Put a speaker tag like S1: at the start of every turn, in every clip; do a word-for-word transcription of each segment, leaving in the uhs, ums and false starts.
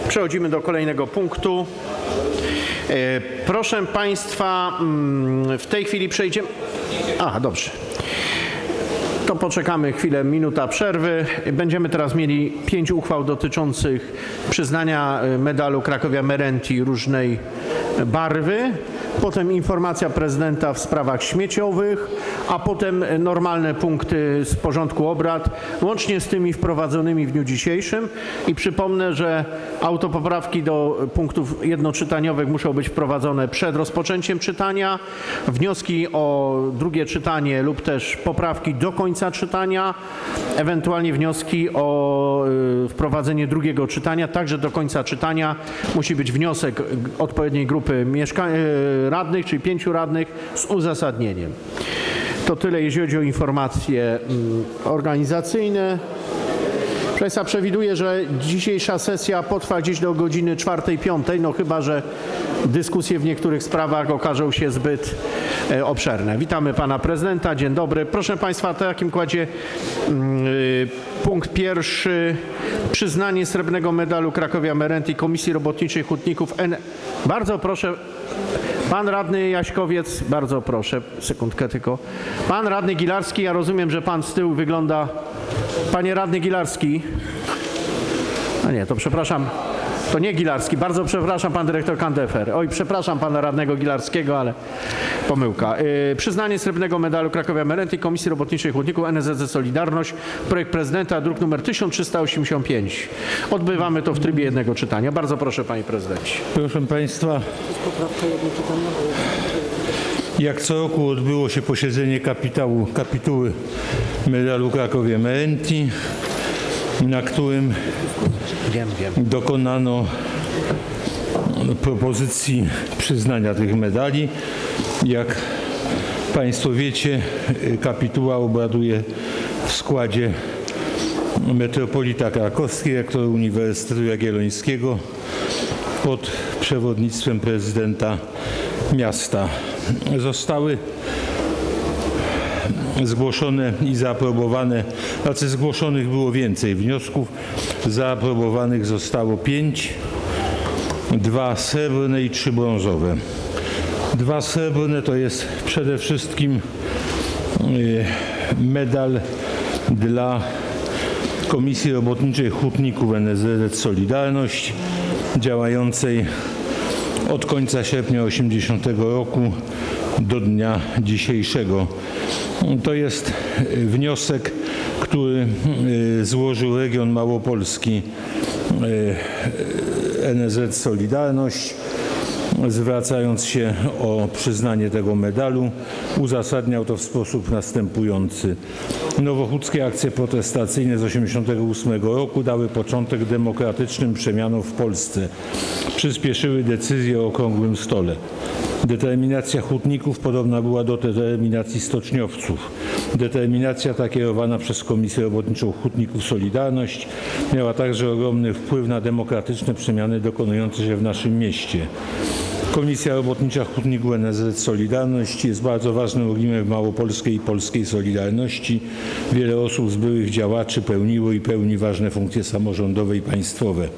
S1: Przechodzimy do kolejnego punktu. Proszę Państwa, w tej chwili przejdziemy... Aha, dobrze. To poczekamy chwilę, minuta przerwy. Będziemy teraz mieli pięć uchwał dotyczących przyznania medalu Cracovia Merenti różnej barwy. Potem informacja prezydenta w sprawach śmieciowych, a potem normalne punkty z porządku obrad, łącznie z tymi wprowadzonymi w dniu dzisiejszym. I przypomnę, że autopoprawki do punktów jednoczytaniowych muszą być wprowadzone przed rozpoczęciem czytania. Wnioski o drugie czytanie lub też poprawki do końca czytania, ewentualnie wnioski o wprowadzenie drugiego czytania, także do końca czytania musi być wniosek odpowiedniej grupy mieszkań radnych, czyli pięciu radnych z uzasadnieniem. To tyle, jeśli chodzi o informacje organizacyjne. Proszę Państwa, przewiduję, że dzisiejsza sesja potrwa gdzieś do godziny czwartej, piątej, no chyba że dyskusje w niektórych sprawach okażą się zbyt obszerne. Witamy Pana Prezydenta. Dzień dobry. Proszę Państwa, w takim kładzie punkt pierwszy. Przyznanie Srebrnego Medalu Cracovia Merenti Komisji Robotniczej Hutników. Bardzo proszę. Pan radny Jaśkowiec, bardzo proszę, sekundkę tylko. Pan radny Gilarski, ja rozumiem, że pan z tyłu wygląda... Panie radny Gilarski. A nie, to przepraszam. To nie Gilarski, bardzo przepraszam, pan dyrektor Kandefer. Oj, przepraszam pana radnego Gilarskiego, ale pomyłka. Yy, przyznanie Srebrnego Medalu Cracovia Merenti Komisji Robotniczej Hutników N S Z Z Solidarność. Projekt prezydenta, druk numer tysiąc trzysta osiemdziesiąt pięć. Odbywamy to w trybie jednego czytania. Bardzo proszę, panie prezydencie.
S2: Proszę państwa, jak co roku odbyło się posiedzenie kapitału, kapituły medalu Cracovia Merenti, na którym
S1: Wiem, wiem.
S2: dokonano propozycji przyznania tych medali. Jak państwo wiecie, kapituła obraduje w składzie metropolita krakowskiej, rektora Uniwersytetu Jagiellońskiego pod przewodnictwem prezydenta miasta. Zostały zgłoszone i zaaprobowane, znaczy zgłoszonych było więcej wniosków, zaaprobowanych zostało pięć, dwa srebrne i trzy brązowe. Dwa srebrne to jest przede wszystkim medal dla Komisji Robotniczej Hutników N S Z Z Solidarność, działającej od końca sierpnia osiemdziesiątego roku do dnia dzisiejszego. To jest wniosek, który złożył region małopolski N S Z Solidarność, zwracając się o przyznanie tego medalu. Uzasadniał to w sposób następujący. Nowochódzkie akcje protestacyjne z osiemdziesiątego ósmego roku dały początek demokratycznym przemianom w Polsce. Przyspieszyły decyzje o okrągłym stole. Determinacja hutników podobna była do determinacji stoczniowców. Determinacja ta, kierowana przez Komisję Robotniczą Hutników Solidarność, miała także ogromny wpływ na demokratyczne przemiany dokonujące się w naszym mieście. Komisja Robotnicza Hutników N S Z Solidarność jest bardzo ważnym ogniwem w małopolskiej i polskiej Solidarności. Wiele osób z byłych działaczy pełniło i pełni ważne funkcje samorządowe i państwowe.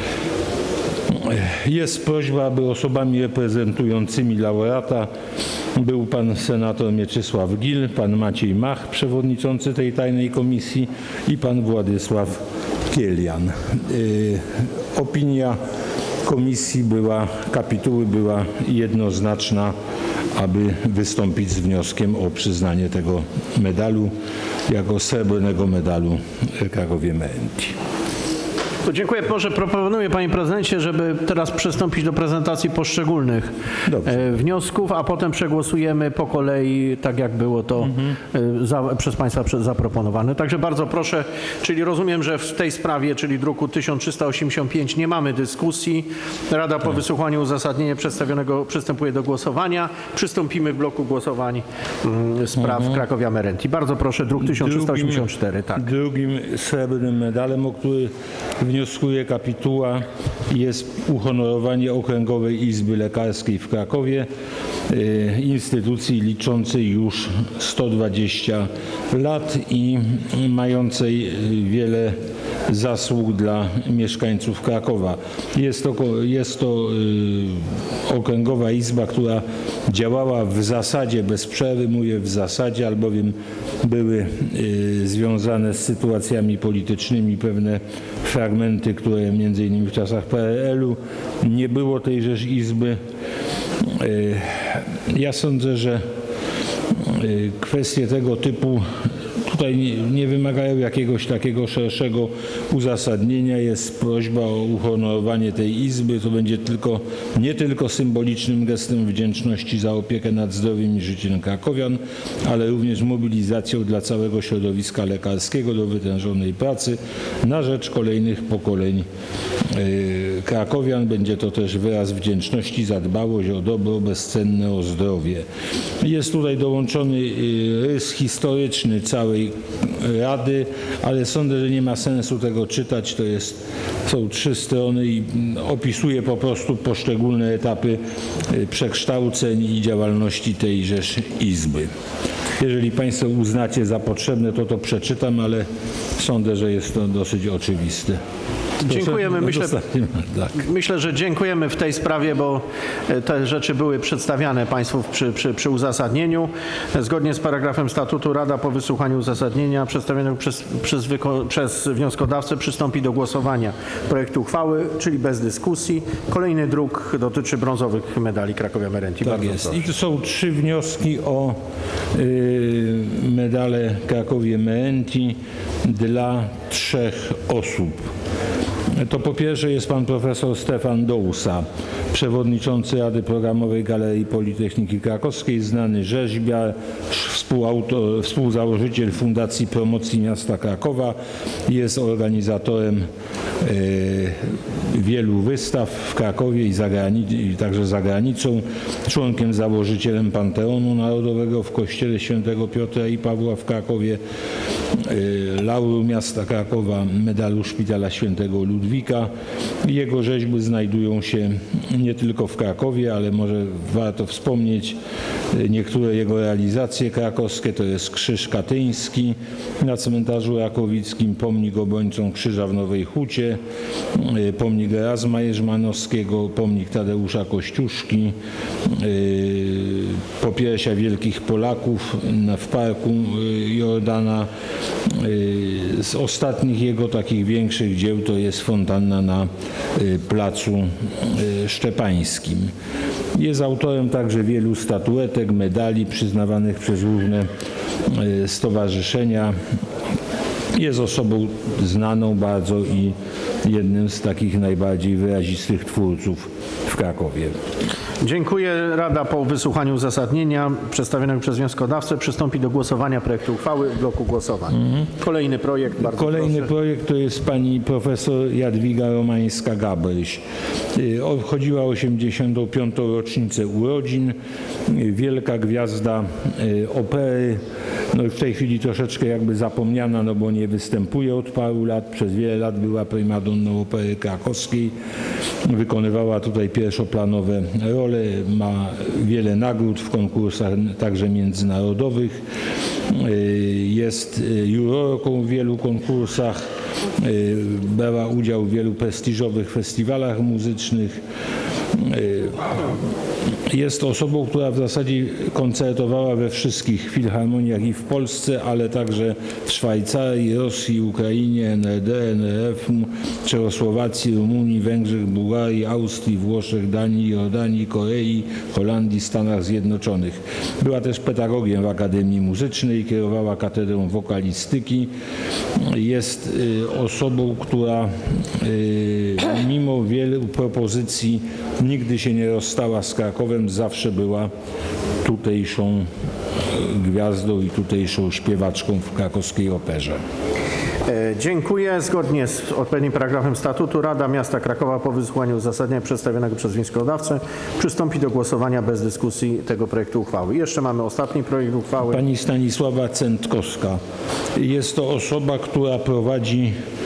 S2: Jest prośba, aby osobami reprezentującymi laureata był pan senator Mieczysław Gil, pan Maciej Mach, przewodniczący tej tajnej komisji, i pan Władysław Kielian. Yy, opinia komisji była, kapituły była jednoznaczna, aby wystąpić z wnioskiem o przyznanie tego medalu jako srebrnego medalu Cracovia Merenti.
S1: To dziękuję. Może proponuję, panie prezydencie, żeby teraz przystąpić do prezentacji poszczególnych Dobrze. wniosków, a potem przegłosujemy po kolei, tak jak było to mhm. za, przez państwa zaproponowane. Także bardzo proszę, czyli rozumiem, że w tej sprawie, czyli druku tysiąc trzysta osiemdziesiąt pięć, nie mamy dyskusji. Rada po wysłuchaniu uzasadnienia przedstawionego przystępuje do głosowania. Przystąpimy w bloku głosowań mm, spraw mhm. Cracovia Merenti. Bardzo proszę, druk tysiąc trzysta osiemdziesiąt cztery.
S2: Drugim,
S1: tak.
S2: drugim srebrnym medalem, o który wniosek wnioskuje kapituła, jest uhonorowanie Okręgowej Izby Lekarskiej w Krakowie, instytucji liczącej już sto dwadzieścia lat i mającej wiele zasług dla mieszkańców Krakowa. Jest to, jest to y, Okręgowa Izba, która działała w zasadzie bez przerwy, mówię w zasadzie, albowiem były y, związane z sytuacjami politycznymi pewne fragmenty, które między innymi w czasach P R L u nie było tejże izby. Y, ja sądzę, że y, kwestie tego typu tutaj nie, nie wymagają jakiegoś takiego szerszego uzasadnienia. Jest prośba o uhonorowanie tej izby. To będzie tylko, nie tylko symbolicznym gestem wdzięczności za opiekę nad zdrowiem i życiem krakowian, ale również mobilizacją dla całego środowiska lekarskiego do wytężonej pracy na rzecz kolejnych pokoleń yy, krakowian. Będzie to też wyraz wdzięczności za dbałość o dobro bezcenne, o zdrowie. Jest tutaj dołączony yy, rys historyczny całej Rady, ale sądzę, że nie ma sensu tego czytać. To jest, są trzy strony i opisuje po prostu poszczególne etapy przekształceń i działalności tejżeż izby. Jeżeli Państwo uznacie za potrzebne, to to przeczytam, ale sądzę, że jest to dosyć oczywiste.
S1: Dziękujemy. Myślę,
S2: tak.
S1: myślę, że dziękujemy w tej sprawie, bo te rzeczy były przedstawiane Państwu przy, przy, przy uzasadnieniu. Zgodnie z paragrafem statutu Rada po wysłuchaniu uzasadnienia przedstawionego przez, przez, wyko, przez wnioskodawcę przystąpi do głosowania projektu uchwały, czyli bez dyskusji. Kolejny druk dotyczy brązowych medali Krakowia Merenti.
S2: Tak
S1: Bardzo
S2: jest.
S1: proszę.
S2: I tu są trzy wnioski o y, medale Krakowie Merenti dla trzech osób. To po pierwsze jest pan profesor Stefan Dousa, przewodniczący Rady Programowej Galerii Politechniki Krakowskiej, znany rzeźbiarz, współautor, współzałożyciel Fundacji Promocji Miasta Krakowa. Jest organizatorem e, wielu wystaw w Krakowie i, zagrani- i także za granicą. Członkiem założycielem Panteonu Narodowego w Kościele Świętego Piotra i Pawła w Krakowie. Laureum Miasta Krakowa, medalu Szpitala Świętego Ludwika. Jego rzeźby znajdują się nie tylko w Krakowie, ale może warto wspomnieć niektóre jego realizacje krakowskie. To jest Krzyż Katyński na cmentarzu rakowickim, pomnik obrońcom Krzyża w Nowej Hucie, pomnik Erasma Jerzmanowskiego, pomnik Tadeusza Kościuszki, Popiersia Wielkich Polaków w Parku Jordana. Z ostatnich jego takich większych dzieł to jest fontanna na Placu Szczepańskim. Jest autorem także wielu statuetek, medali przyznawanych przez różne stowarzyszenia. Jest osobą znaną bardzo i jednym z takich najbardziej wyrazistych twórców w Krakowie.
S1: Dziękuję. Rada po wysłuchaniu uzasadnienia przedstawionego przez wnioskodawcę przystąpi do głosowania projektu uchwały w bloku głosowań. Mhm. Kolejny projekt. Bardzo
S2: Kolejny
S1: proszę.
S2: projekt to jest pani profesor Jadwiga Romańska-Gabryś. Obchodziła osiemdziesiątą piątą rocznicę urodzin. Wielka gwiazda opery. No w tej chwili troszeczkę jakby zapomniana, no bo nie występuje od paru lat. Przez wiele lat była primadonną opery krakowskiej. Wykonywała tutaj pierwszoplanowe role. Ma wiele nagród w konkursach także międzynarodowych. Jest jurorką w wielu konkursach. Brała udział w wielu prestiżowych festiwalach muzycznych. Jest osobą, która w zasadzie koncertowała we wszystkich filharmoniach i w Polsce, ale także w Szwajcarii, Rosji, Ukrainie, N R D, N R F, Czechosłowacji, Rumunii, Węgrzech, Bułgarii, Austrii, Włoszech, Danii, Jordanii, Korei, Holandii, Stanach Zjednoczonych. Była też pedagogiem w Akademii Muzycznej, kierowała katedrą wokalistyki. Jest osobą, która mimo wielu propozycji nigdy się nie rozstała z Krakowem, zawsze była tutejszą gwiazdą i tutejszą śpiewaczką w krakowskiej operze.
S1: Dziękuję. Zgodnie z odpowiednim paragrafem statutu Rada Miasta Krakowa po wysłuchaniu uzasadnienia przedstawionego przez wnioskodawcę przystąpi do głosowania bez dyskusji tego projektu uchwały. Jeszcze mamy ostatni projekt uchwały.
S2: Pani Stanisława Centkowska. Jest to osoba, która prowadzi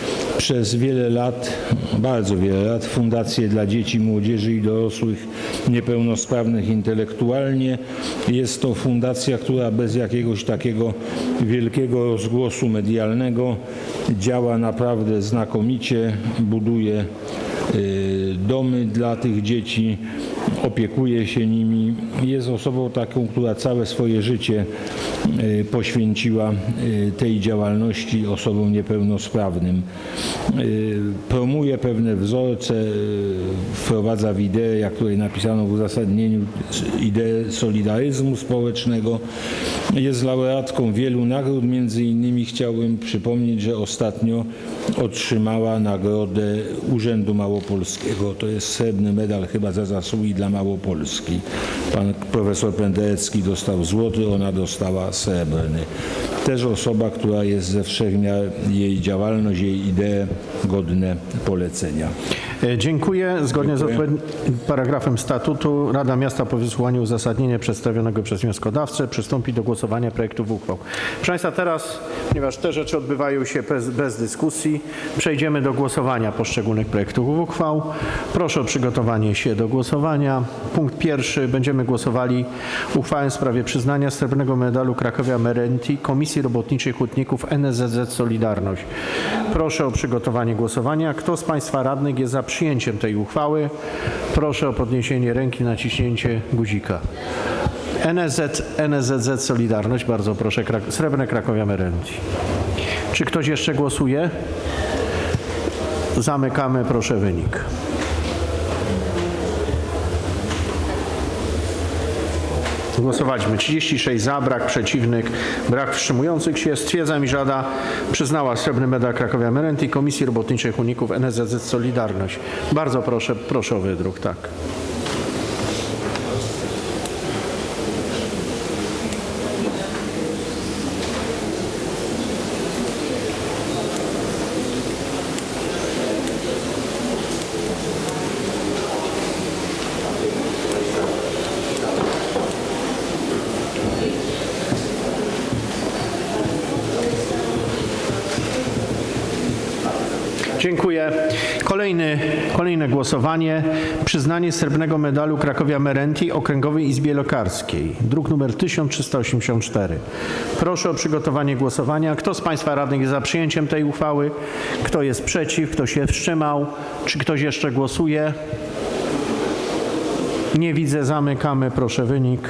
S2: przez wiele lat, bardzo wiele lat, Fundację dla Dzieci, Młodzieży i Dorosłych Niepełnosprawnych Intelektualnie. Jest to fundacja, która bez jakiegoś takiego wielkiego rozgłosu medialnego działa naprawdę znakomicie, buduje domy dla tych dzieci, opiekuje się nimi. Jest osobą taką, która całe swoje życie poświęciła tej działalności osobom niepełnosprawnym. Promuje pewne wzorce, wprowadza w ideę, jak tutaj napisano w uzasadnieniu, ideę solidaryzmu społecznego. Jest laureatką wielu nagród, między innymi chciałbym przypomnieć, że ostatnio otrzymała nagrodę Urzędu Małopolskiego. To jest srebrny medal chyba za zasługi dla Małopolski. Pan profesor Penderecki dostał złoty, ona dostała srebrny. Też osoba, która jest ze wszechmiar, jej działalność, jej idee godne polecenia.
S1: Dziękuję. Zgodnie
S2: Dziękuję.
S1: z odpowiednim paragrafem statutu Rada Miasta po wysłuchaniu uzasadnienia przedstawionego przez wnioskodawcę przystąpi do głosowania projektów uchwał. Proszę Państwa, teraz, ponieważ te rzeczy odbywają się bez, bez dyskusji, przejdziemy do głosowania poszczególnych projektów uchwał. Proszę o przygotowanie się do głosowania. Punkt pierwszy. Będziemy głosowali uchwałę w sprawie przyznania Srebrnego Medalu Cracovia Merenti Komisji Robotniczej Hutników N S Z Z Solidarność. Proszę o przygotowanie głosowania. Kto z Państwa radnych jest za przyjęciem tej uchwały? Proszę o podniesienie ręki, naciśnięcie guzika. N S Z, N S Z Z Solidarność. Bardzo proszę. Srebrne Cracovia Merenti. Czy ktoś jeszcze głosuje? Zamykamy. Proszę wynik. Głosowaliśmy trzydzieści sześć za, brak przeciwnych, brak wstrzymujących się. Stwierdzam, iż Rada przyznała Srebrny Medal Cracovia Merenti Komisji Robotniczej Hutników N S Z Z Solidarność. Bardzo proszę, proszę o wydruk, tak. Dziękuję. Kolejny, kolejne głosowanie. Przyznanie Srebrnego Medalu Cracovia Merenti Okręgowej Izbie Lekarskiej. Druk nr tysiąc trzysta osiemdziesiąt cztery. Proszę o przygotowanie głosowania. Kto z Państwa radnych jest za przyjęciem tej uchwały? Kto jest przeciw? Kto się wstrzymał? Czy ktoś jeszcze głosuje? Nie widzę. Zamykamy. Proszę wynik.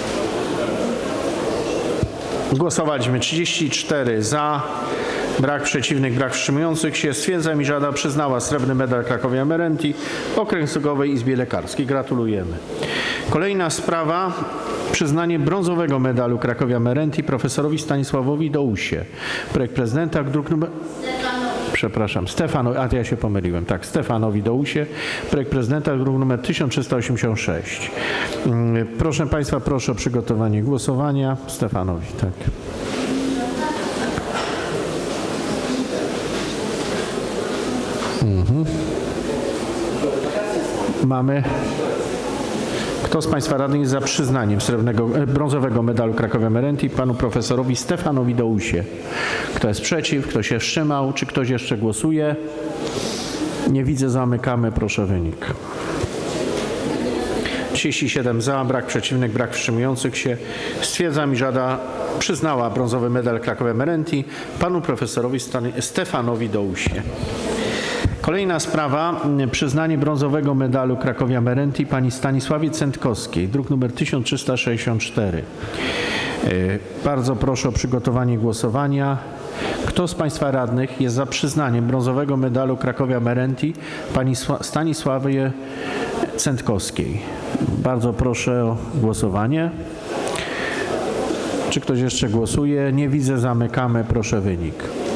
S1: Głosowaliśmy trzydzieści cztery za. Brak przeciwnych, brak wstrzymujących się. Stwierdzam, iż Rada przyznała Srebrny Medal Cracovia Merenti Okręgowej Izbie Lekarskiej. Gratulujemy. Kolejna sprawa. Przyznanie brązowego medalu Cracovia Merenti profesorowi Stanisławowi Dousie. Projekt prezydenta, druk numer... Przepraszam, Stefanowi, a ja się pomyliłem, tak, Stefanowi Dousie. Projekt prezydenta, druk numer tysiąc trzysta osiemdziesiąt sześć. Proszę Państwa, proszę o przygotowanie głosowania. Stefanowi, tak. Mhm. Mamy. Kto z Państwa radnych jest za przyznaniem srebrnego, brązowego medalu Cracovia Merenti panu profesorowi Stefanowi Dousie? Kto jest przeciw? Kto się wstrzymał? Czy ktoś jeszcze głosuje? Nie widzę. Zamykamy. Proszę wynik. trzydzieści siedem za, brak przeciwnych, brak wstrzymujących się. Stwierdzam, iż Rada przyznała brązowy medal Cracovia Merenti panu profesorowi Stefanowi Dousie. Kolejna sprawa. Przyznanie brązowego medalu Cracovia Merenti pani Stanisławie Cętkowskiej. Druk nr tysiąc trzysta sześćdziesiąt cztery. Bardzo proszę o przygotowanie głosowania. Kto z Państwa radnych jest za przyznaniem brązowego medalu Cracovia Merenti pani Stanisławie Cętkowskiej? Bardzo proszę o głosowanie. Czy ktoś jeszcze głosuje? Nie widzę. Zamykamy. Proszę wynik.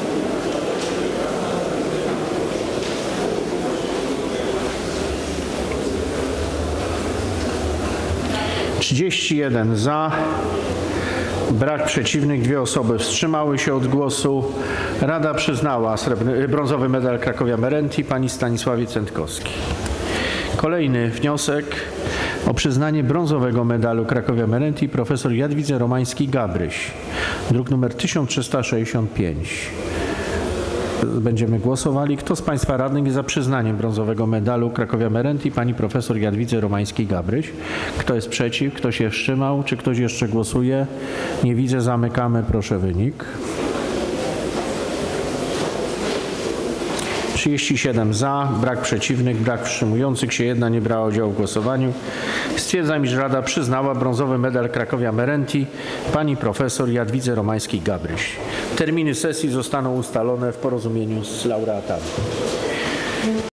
S1: trzydzieści jeden za, brak przeciwnych, dwie osoby wstrzymały się od głosu. Rada przyznała srebrny, brązowy medal Cracovia Merenti pani Stanisławie Cętkowskiej. Kolejny wniosek o przyznanie brązowego medalu Cracovia Merenti profesor Jadwidze Romańskiej-Gabryś. Druk nr tysiąc trzysta sześćdziesiąt pięć. będziemy głosowali. Kto z Państwa radnych jest za przyznaniem brązowego medalu Cracovia Merenti pani profesor Jadwidze Romańskiej-Gabryś? Kto jest przeciw? Kto się wstrzymał? Czy ktoś jeszcze głosuje? Nie widzę. Zamykamy. Proszę wynik. trzydzieści siedem za, brak przeciwnych, brak wstrzymujących się, jedna nie brała udziału w głosowaniu. Stwierdzam, iż Rada przyznała brązowy medal Cracovia Merenti pani profesor Jadwidze Romańskiej-Gabryś. Terminy sesji zostaną ustalone w porozumieniu z laureatami.